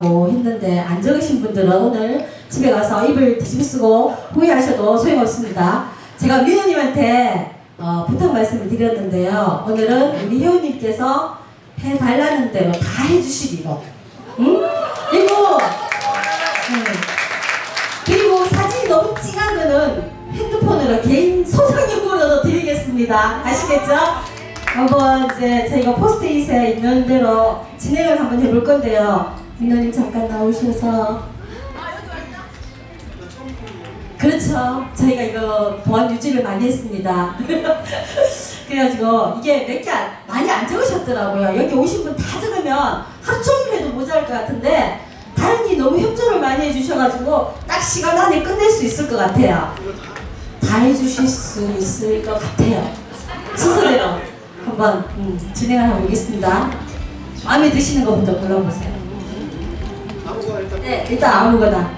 했는데 안 적으신 분들은 오늘 집에 가서 입을 뒤집쓰고 후회하셔도 소용없습니다. 제가 민호님한테 부탁 말씀을 드렸는데요. 오늘은 우리 회원님께서 해달라는 대로 다 해주시기로. 응? 그리고 사진이 너무 진한 거는 핸드폰으로 개인 소장용으로도 드리겠습니다. 아시겠죠? 한번 이제 저희가 포스트잇에 있는 대로 진행을 한번 해볼 건데요. 민호님 잠깐 나오셔서. 그렇죠. 저희가 이거 보안 유지를 많이 했습니다. 그래가지고 이게 몇 개 많이 안 적으셨더라고요. 여기 오신 분 다 적으면 하루 종일 해도 모자랄 것 같은데 다행히 너무 협조를 많이 해주셔가지고 딱 시간 안에 끝낼 수 있을 것 같아요. 다 해주실 수 있을 것 같아요. 순서대로 한번 진행을 해보겠습니다. 마음에 드시는 거 먼저 골라보세요. 네, 일단 아무거나.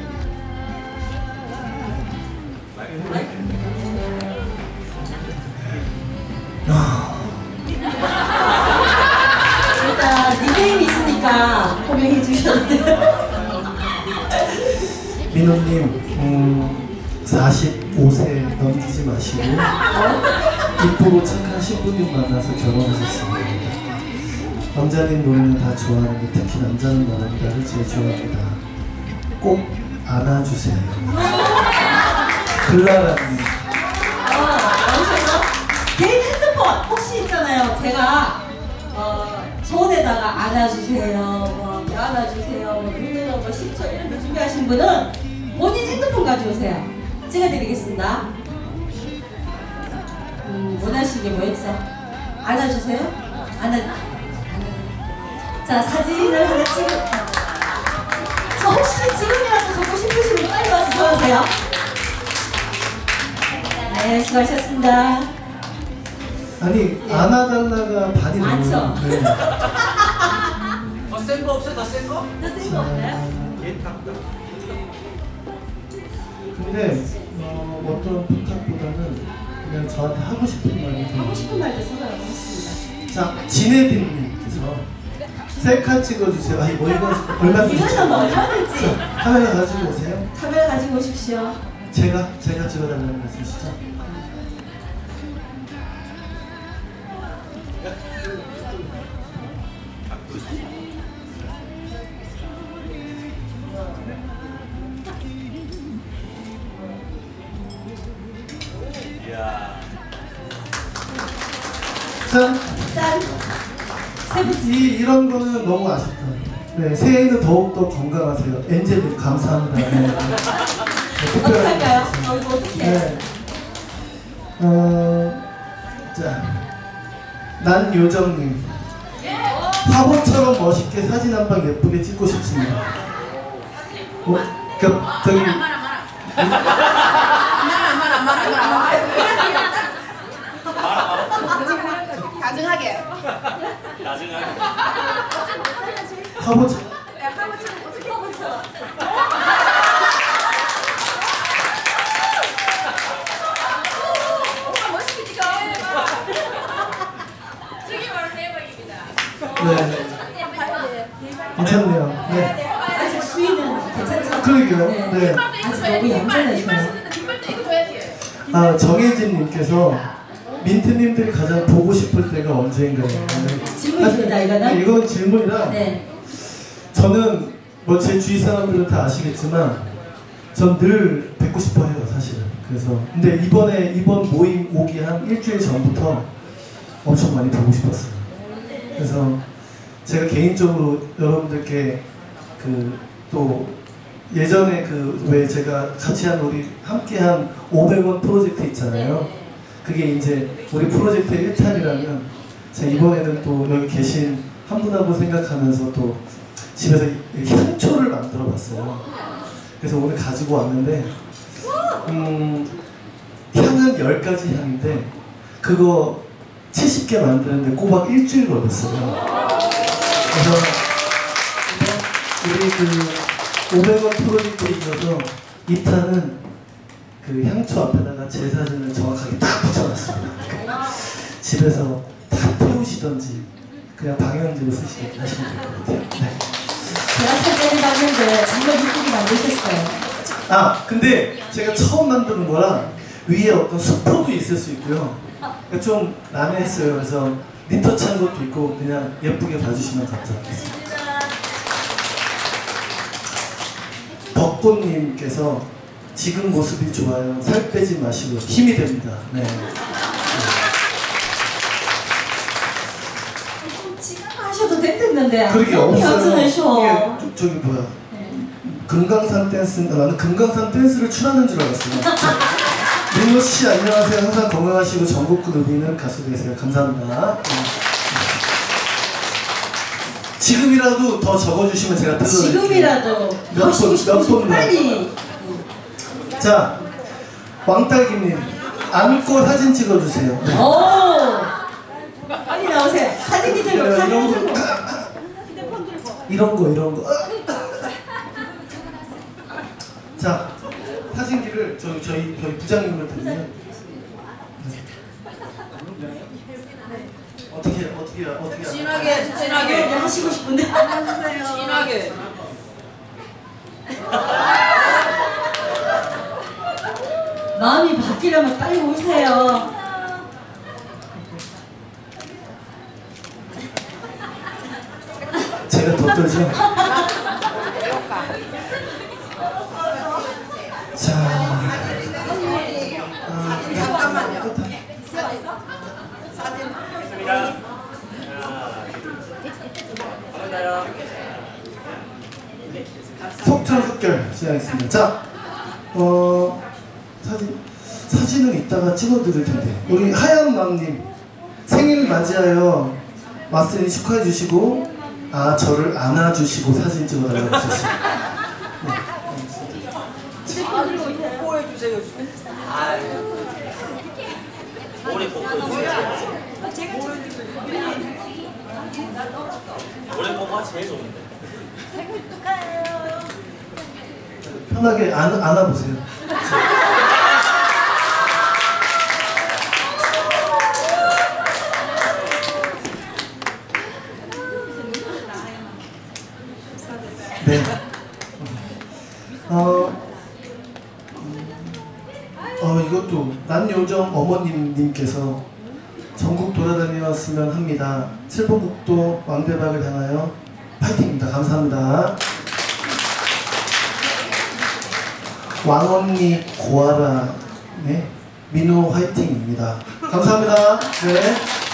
일단 닉네임이 있으니까 고명해 주셔도 돼요. 민호님 45세 넘기지 마시고 이쁘고 착한 신부님 만나서 결혼하셨습니다. 남자님 노래는 다 좋아하는데 특히 남자는 나를 제일 좋아합니다. 꼭 안아주세요. 글라라님. 개인 핸드폰 혹시 있잖아요. 제가 손에다가 안아주세요, 안아주세요, 눈으로 10초 이런 거 준비하신 분은 본인 핸드폰 가져오세요. 찍어드리겠습니다. 원하시는 게 뭐 있어? 안아주세요? 자, 사진을 하나 찍을게요. 저 혹시 지금이라도 적고 싶으신 분 빨리 와서 적으세요. 네, 수고하셨습니다. 아니, 예. 안아달라가 반이 많죠? 네. 더 센 거 없어요? 더 센 거? 더 센 거 없나요? 근데 어떤 부탁보다는 그냥 저한테 하고 싶은 말이 하고 싶은 말도 생각을 했습니다. 자, 진혜빈님께서 셀카 찍어주세요. 아니 뭐 이거 얼마 이거는 뭐 얼마든지. 카메라 가지고 오세요. 카메라 가지고 오십시오. 제가 찍어달라는 말씀이시죠? 짠! 이런 거는 너무 아쉽다. 네, 새해에는 더욱더 건강하세요. 엔젤님 감사합니다. 네. 어떻게 할까요? 이거 어떻게 해? 네. 자, 난요정님. 화보처럼 멋있게 사진 한 방 예쁘게 찍고 싶습니다. 저기 가증하게. 화보처럼. 어떻게 화보처럼? 오빠 멋있게 찍어. 저기 바로 대박입니다. 네. 괜찮네요. 네. 아직 수위는 괜찮죠? 그러게요. 네. 네. 아직 너무 얌전하셔요. 정혜진님께서 민트님들이 가장 보고 싶을 때가 언제인가요? 질문입니다, 이거는? 이건 질문이라. 네. 저는 뭐 제 주위 사람들은 다 아시겠지만 전 늘 뵙고 싶어 해요, 사실은. 그래서 근데 이번 모임 오기 한 일주일 전부터 엄청 많이 보고 싶었어요. 그래서 제가 개인적으로 여러분들께 또 예전에 왜 제가 같이 한 우리 함께한 500원 프로젝트 있잖아요. 그게 이제 우리 프로젝트의 1탄이라면 제가 이번에는 또 여기 계신 한 분 한 분 생각하면서 또 집에서 향초를 만들어 봤어요. 그래서 오늘 가지고 왔는데 향은 10가지 향인데 그거 70개 만드는데 꼬박 일주일 걸렸어요. 그래서 우리 500원 프로젝트에 이어서 2탄은 향초 앞에다가 제 사진을 정확하게 딱 붙여놨습니다. 집에서 다 태우시던지 그냥 방향제로 쓰시게 하시면 될 것 같아요. 네. 제가 사진을 봤는데 정말 이쁘게 만드셨어요. 아 근데 제가 처음 만드는 거라 위에 어떤 수포도 있을 수 있고요. 그러니까 좀 난해했어요. 그래서 리터치한 것도 있고 그냥 예쁘게 봐주시면 감사하겠습니다. 벚꽃님께서 지금 모습이 좋아요. 살 빼지 마시고 힘이 됩니다. 네. 좀 지금 하셔도 됐는데. 그러게 없어요. 이게 셔. 저기 뭐야? 금강산 댄스. 나는 금강산 댄스를 출하는 줄 알았어요. 민호 씨 안녕하세요. 항상 건강하시고 전국구 누비는 가수 되세요. 감사합니다. 지금이라도 더 적어주시면 제가 뜯어낼게요. 지금이라도 몇 분, 몇 분 빨리. 자, 왕딸기님 안고 사진 찍어주세요. 오, 빨리 나오세요. 사진기 들고 카메라 들고. 이런 거. 자, 사진기를 저희 부장님을 드리면 어떻게 진하게 하시고 싶은데. 진하게 마음이 바뀌려면 빨리 오세요. 제가 더 떨죠? 자, 잠깐만요. 속전 속결 시작하겠습니다. 자, 사진은 이따가 찍어드릴 텐데 우리 하얀맘님 생일 맞이하여 마스니 축하해 주시고 저를 안아주시고 사진 찍어달라고 하셨어요. 보여주세요. 올해 뽀뽀가 제일 좋은데. 편하게 안아보세요. 네. 이것도 난요정 어머님께서 전국 돌아다녔으면 합니다. 칠봉국도 왕대박을 향하여 파이팅입니다. 감사합니다. 왕언니 고아라 네 민호 화이팅입니다. 감사합니다. 네.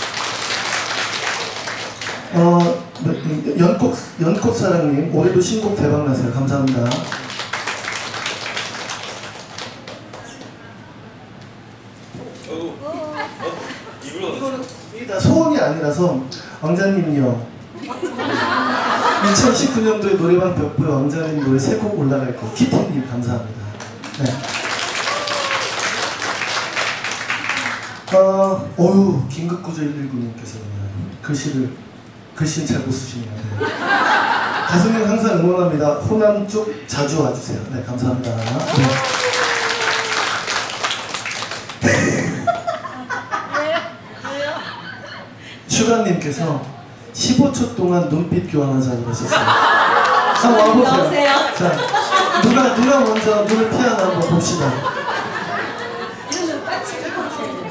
연꽃사랑님 올해도 신곡 대박나세요. 감사합니다. 이게 다 소원이 아니라서 왕자님요 2019년도에 노래방 벽보에 왕자님 노래 3곡 올라갈 거 키티님 감사합니다. 네. 긴급구조 119님께서 글씨는 잘 못 쓰시네요. 네. 가수님 항상 응원합니다. 호남 쪽 자주 와주세요. 네, 감사합니다. 네. 슈가님께서 15초 동안 눈빛 교환하자고 하셨어요. 한번 와보세요. 나오세요. 자, 누가 먼저 눈을 피하나 한번 봅시다. 이러면 같이 하셔야 돼요.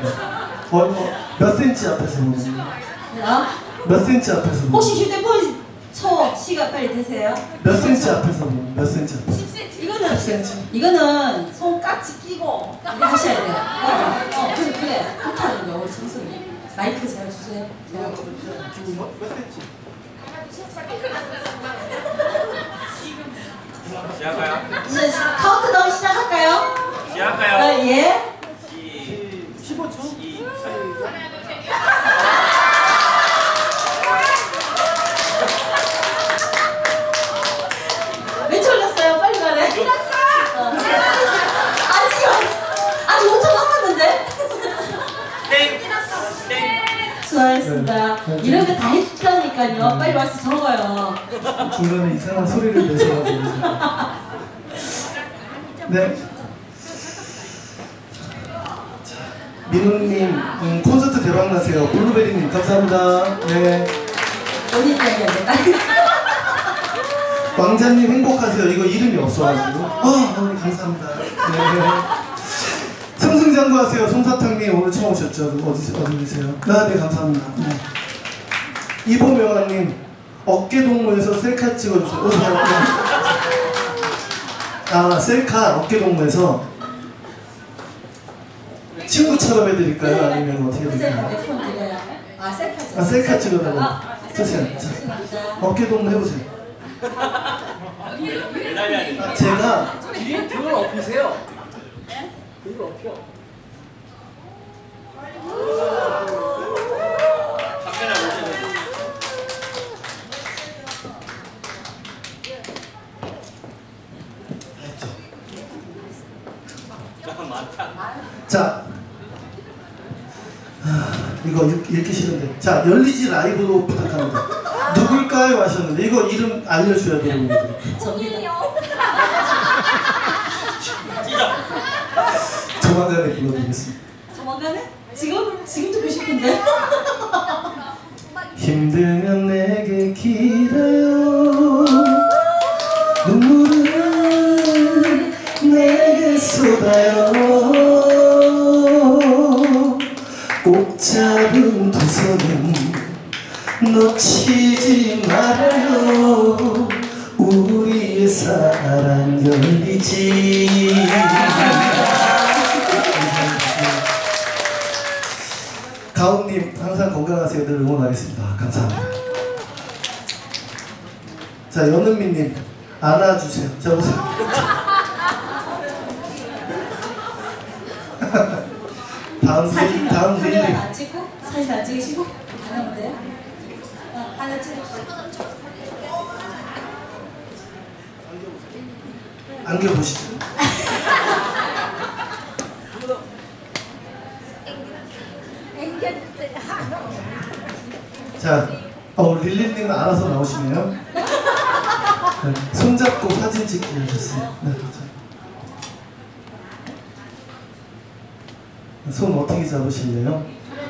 몇 센치 앞에서 보는 몇 센치 앞에서 보는 혹시 휴대폰 시간 빨리 되세요? 몇 센치 앞에서 보는 몇 센치 앞에서 10cm 이거는 10cm. 이거는 손깍지 끼고 이렇게 하셔야 돼요. 그래 그렇게 하는 거예요. 우리 정수님 마이크 잘 주세요. 몇 센치? 시작할까요? 이제 카운트다운 시작할까요? 시작할까요? 예. 15초? 몇 초 올렸어요? 빨리 말해. 아직 5초 남았는데? 땡! 땡! 수고하셨습니다. 이런 거 다 해주다니까요. 빨리 와서 적어요. 중간에 이상한 소리를 내셔가지고. 네. 민우님 콘서트 대박나세요. 블루베리님 감사합니다. 네. 본인 이야기하겠다. 왕자님 행복하세요. 이거 이름이 없어가지고. 어머니 감사합니다. 네. 승승장구하세요. 솜사탕님 오늘 처음 오셨죠? 어디 계세요? 네 감사합니다. 네. 이보명아님 어깨동무에서 셀카 찍어주세요. 오세요. 네. 아 셀카 어깨동무에서 친구처럼 해드릴까요? 아니면 어떻게 해드릴까요? 아 셀카 찍어. 아 셀카 찍어달라고. 좋세요. 자, 어깨동무 해보세요. 아, 제가 뒤에 등을 엎으세요. 등을 엎여. 카메라 보세요. 자, 이거 읽기 싫은데. 자, 열리지 라이브로 부탁합니다. 누굴까요? 하셨는데 이거 이름 알려줘야 되는 분들. 조만간에 불러드리겠습니다. 조만간에? 지금 듣고 싶은데. 힘들면 내게 기다려 눈물은 내게 쏟아요 꼭 잡은 두 손은 놓치지 말아요 우리의 사랑 열리지 가온님 항상 건강하세요. 늘 응원하겠습니다. 감사합니다. 자 연은미님 안아주세요. 자 오세요. 다음 카메라 안 찍고 사진 안 찍으시고 안 하면 돼요? 하나 찍으시죠. 안겨 보시죠. 자, 릴리님은 알아서 나오시네요. 네, 손잡고 사진 찍기 하셨어요. 네, 손 어떻게 잡으실래요?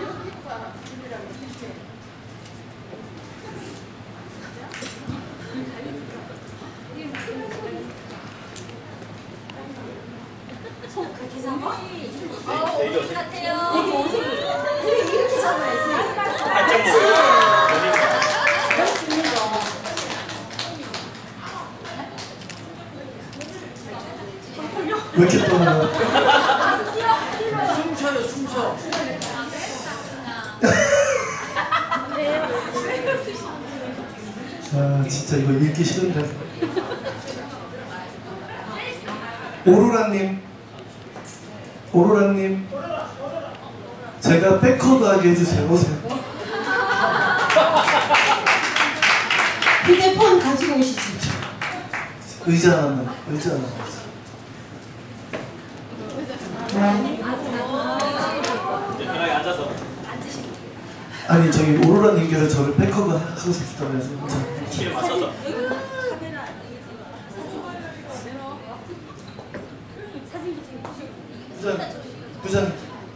손 그렇게 잡아? 되게 오색이. 그래 이렇게 잡아야지. 왜 이렇게 떠나요? 숨 쉬어요, 숨 쉬어. 아 진짜 이거 읽기 싫은데. 오로라님 제가 백허그하게 해주세요. 오세요. 휴대폰 가지고 오시지. 의자 하나. 편하게 앉아서. 아니 저기 오로라님께서 저를 백허그 하고 싶다고 해서. 키를 맞춰서. 부장.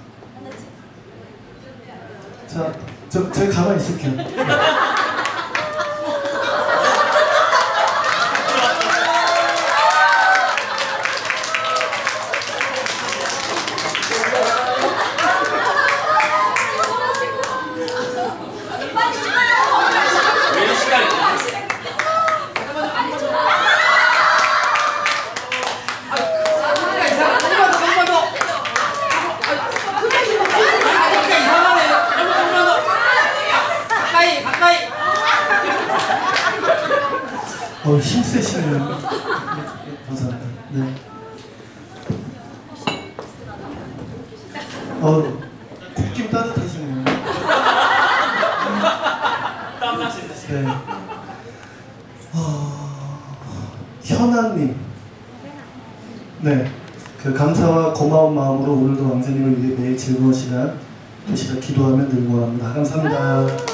자, 저희 가만히 있을게요. 왜 시간이? 힘세시네요. 감사합니다. 네. 콧김 따뜻하시네요. 땀 나시네. 네. 현아님. 네. 그 감사와 고마운 마음으로 오늘도 왕자님을 위해 매일 즐거운 시간 되시라 기도하며 늘 응원합니다. 감사합니다.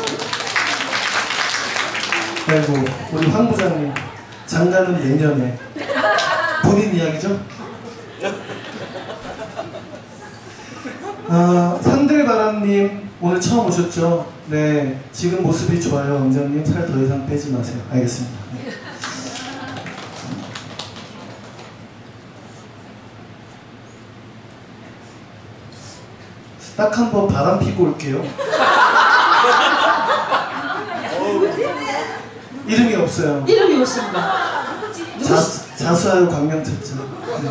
아이고 우리 황 부장님 장가는 내년에 본인 이야기죠? 산들바람님 오늘 처음 오셨죠? 네 지금 모습이 좋아요. 원장님 살 더 이상 빼지 마세요. 알겠습니다. 네. 딱 한 번 바람 피고 올게요. 이름이 없어요. 이름이 없습니다. 자수하여 광명 찾자. 네.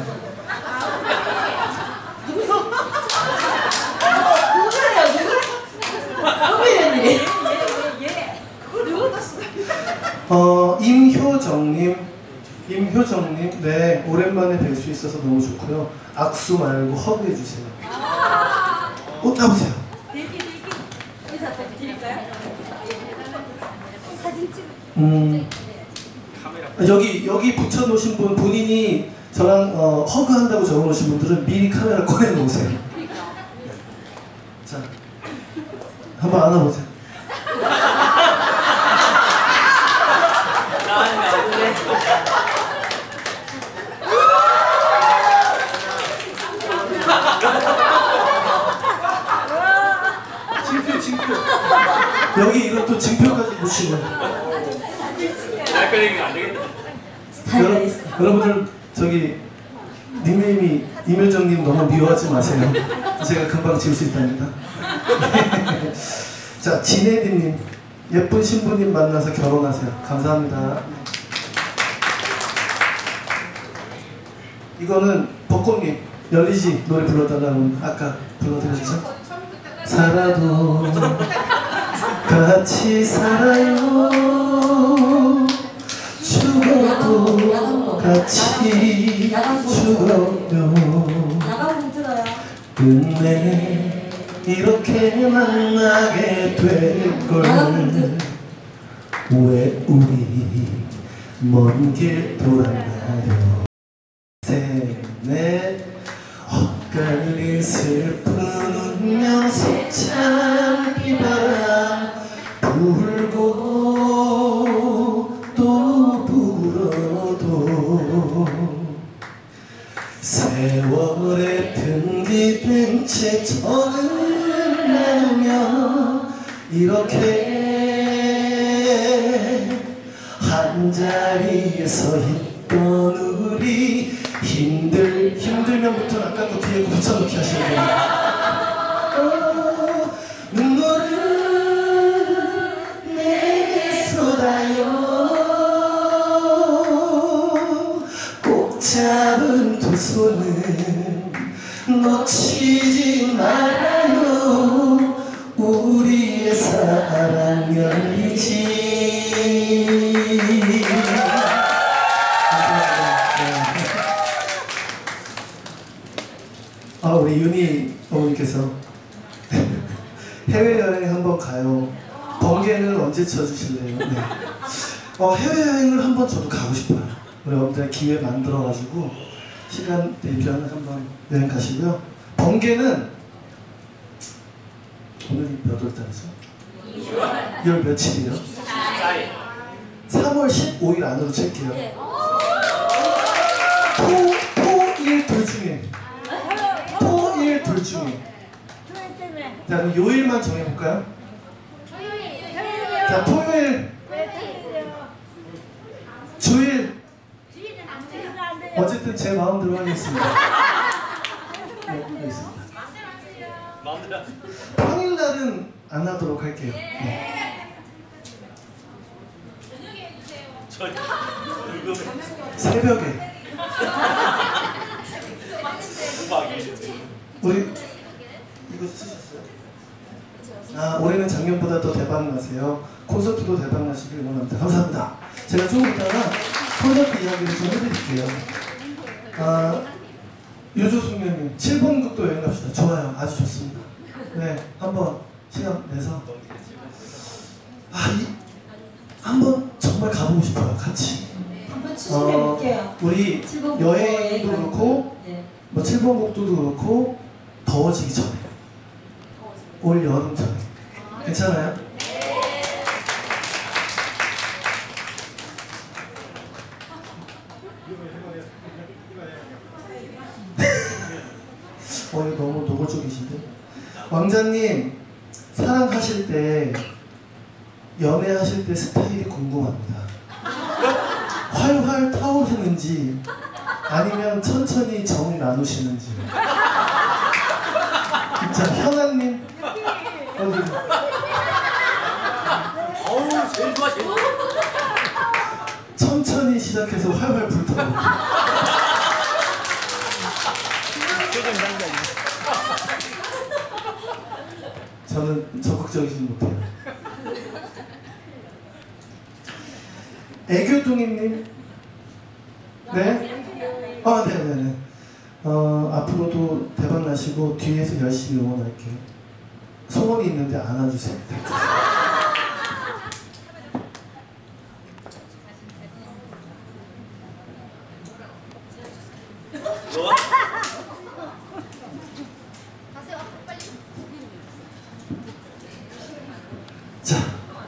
누구예요? 임효정님, 네, 오랜만에 뵐 수 있어서 너무 좋고요. 악수 말고 허그해 주세요. 꽃 나보세요. 여기 붙여놓으신 분 본인이 저랑 허그한다고 적어놓으신 분들은 미리 카메라 꺼내놓으세요. 자, 한번 안아보세요. 징표. 여기 이런 또 징표까지 붙이고. 여러분들 저기 닉네임이 임효정님 너무 미워하지 마세요. 제가 금방 지울 수 있답니다. 자, 진혜디님, 예쁜 신부님 만나서 결혼하세요. 감사합니다. 이거는 벚꽃잎 열리지 노래 불러달라고 아까 불러드렸죠? 살아도 같이 살아요. 죽어도 같이 죽어요. 끝내 이렇게 만나게 될걸. 왜 우리 먼 길 돌아가요. 셋넷 엇갈린 슬픈 운명 속찬 비바람 불고 또 불어도 세월에 등기된 채 저는 나누며 이렇게 한자리에서 있던 우리 힘들면부터 아까 그 뒤에 붙여넣기 하시는 거예요. 눈물을 내게 쏟아요. 꼭 잡은 두 손은 놓치지 말아요. 우리의 사랑 열리지. 우리 윤희 어머니께서 해외여행 한번 가요. 번개는 언제 쳐주실래요? 네. 해외여행을 한번 저도 가고 싶어요. 우리 여러분들 기회 만들어가지고 시간 되면 한번 여행 가시고요. 번개는 오늘이 몇 월 달이죠? 2월 며칠이요? 3월 15일 안으로 찰게요. 토일 둘 중에 둘 중에. 자, 그럼 요일만 정해볼까요? 자, 토요일, 주일. 어쨌든 제 마음대로 하겠습니다. 네, 알겠습니다. 평일날은 안 하도록 할게요. 네. 새벽에. 우리 이거 쓰셨어요? 올해는 작년보다 더 대박 나세요. 콘서트도 대박 나시길 원합니다. 감사합니다. 제가 조금 이따가 콘서트 이야기를 좀 해드릴게요. 유조숙녀님 7번 국도 여행 갑시다. 좋아요. 아주 좋습니다. 네, 한번 시간 내서 한번 정말 가보고 싶어요. 같이. 한번 추진해볼게요. 우리 여행도 그렇고 뭐 7번 국도도 그렇고 더워지기 전에 올 여름 전에 괜찮아요? 이거 너무 노골적이신데? 왕자님 사랑하실 때 연애하실 때 스타일이 궁금합니다. 활활 타오르는지 아니면 천천히 정이 나누시는지. 자, 현아님 제일 좋아 제일 좋아. 천천히 시작해서 활활 불타고. 저는 적극적이지 못해요. 애교둥이님, 네? 네네네. 앞으로도 대박 나시고 뒤에서 열심히 응원할게요. 소원이 있는데 안아주세요. 자.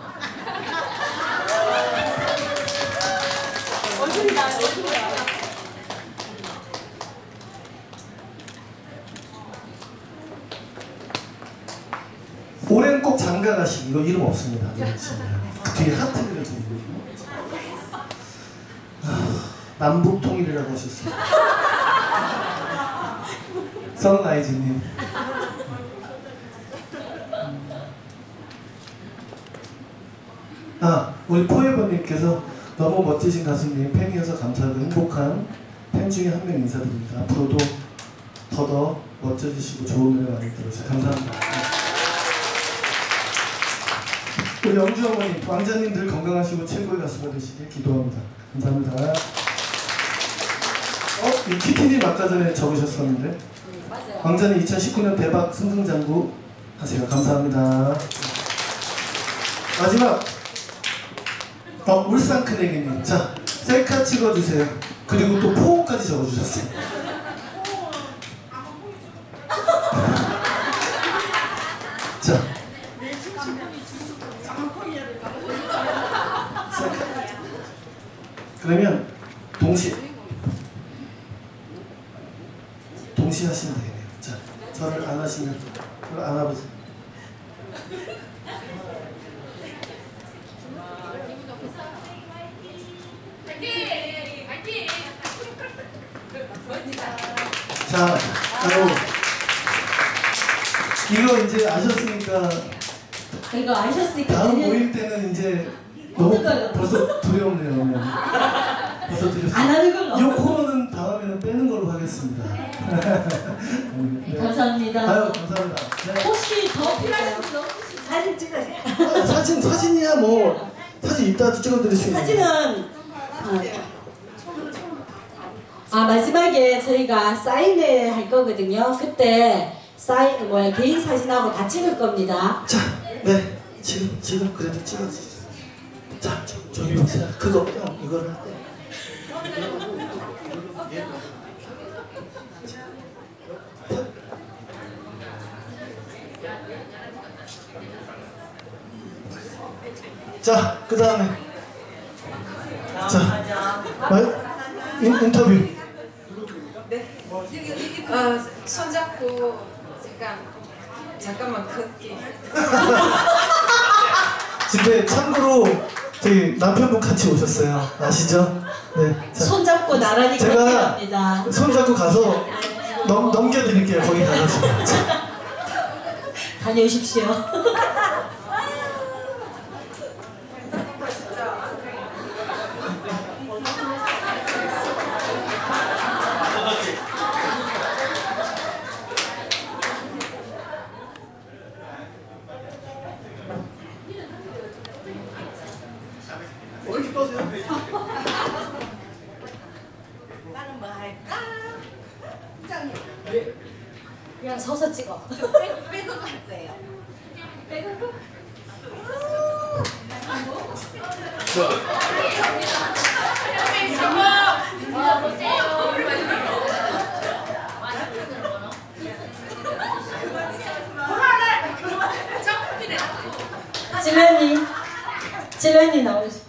올해는 꼭 장가 가시기. 이거 이름 없습니다. 그 뒤에 하트를 드리고. 남북 통일이라고 하셨어요. 선라이즈님. 우리 포에버님께서 너무 멋지신 가수님, 팬이어서 감사하고 행복한 팬 중에 한 명 인사드립니다. 앞으로도 더 멋져지시고 좋은 노래 많이 들어주세요. 감사합니다. 우리 영주 어머니, 왕자님 늘 건강하시고 최고의 가수가 되시길 기도합니다. 감사합니다. 이 키티님 아까 전에 적으셨었는데, 맞아요. 왕자님 2019년 대박 승승장구 하세요. 감사합니다. 마지막 울산 큰애기님. 자, 셀카 찍어주세요. 그리고 또 포옹까지 적어주셨어요. 자, 그러면 동시에 하시면 되겠네요. 자, 저를 안 하시면 저를 안아보세요. 자, 이거 이제 아셨으니까 이거 아셨으니까 다음 내년 모임 때는 이제 너무 어떡해요? 벌써 두려움네요. 벌써 두렵습니다. 안 하는 걸로. 이 코너는 다음에는 빼는 걸로 하겠습니다. 네. 감사합니다. 아유, 감사합니다. 네. 혹시 더 필요하신 분 없으시면 사진 찍으세요. 사진이야 뭐 사진 이따 찍어드릴 수 있는. 사진은 마지막에 저희가 사인회 할 거거든요. 그때 개인 사진하고 다 찍을 겁니다. 자, 네, 지금 그래도 찍어주세요. 자, 저기 보세요. 그거 이거를 할 때. 자, 그 다음에 인터뷰. 손잡고 잠깐만 걷기. 근데 참고로 저희 남편분 같이 오셨어요. 아시죠? 네. 자, 손잡고 나란히 걷기 제가 합니다. 손잡고 가서 넘겨드릴게요. 거기 가서. 다녀오십시오. 이렇게 떠세요? 나는 뭐 할까? 부장님. 그냥 서서 찍어. 빼고 갈 거예요. 찔레니 나오시.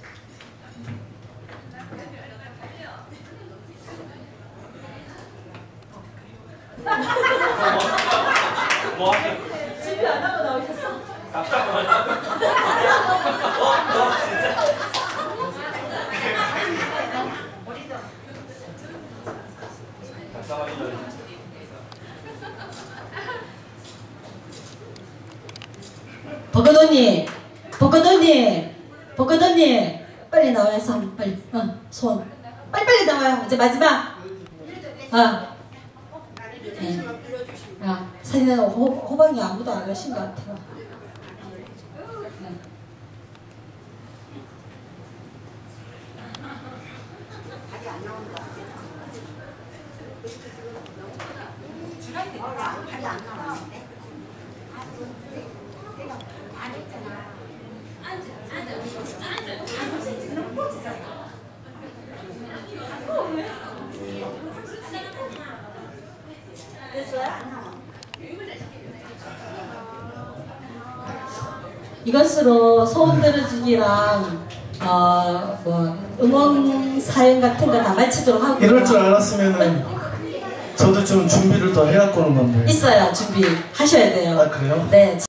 집에 안 하고 나오셨어? 버거도님, 벚꽃 언니 빨리 나와요. 손 빨리. 손 빨리 나와요. 이제 마지막. 네. 사진은 호방이 아무도 안 오신 것 같아요. 네. 이것으로 소원 들어주기랑 뭐 응원 사연 같은 거 다 마치도록 하고 이럴 줄 알았으면은 저도 좀 준비를 더 해갖고 오는 건데. 있어요. 준비하셔야 돼요. 아, 그래요? 네.